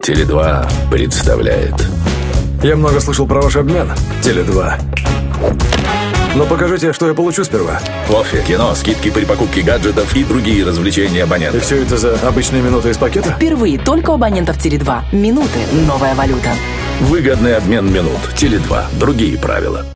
Теле2 представляет. Я много слышал про ваш обмен, Теле2. Но покажите, что я получу сперва. Кофе, кино, скидки при покупке гаджетов и другие развлечения И абонентов. все это за обычные минуты из пакета? Впервые только у абонентов Теле2. Минуты – новая валюта. Выгодный обмен минут. Теле2. Другие правила.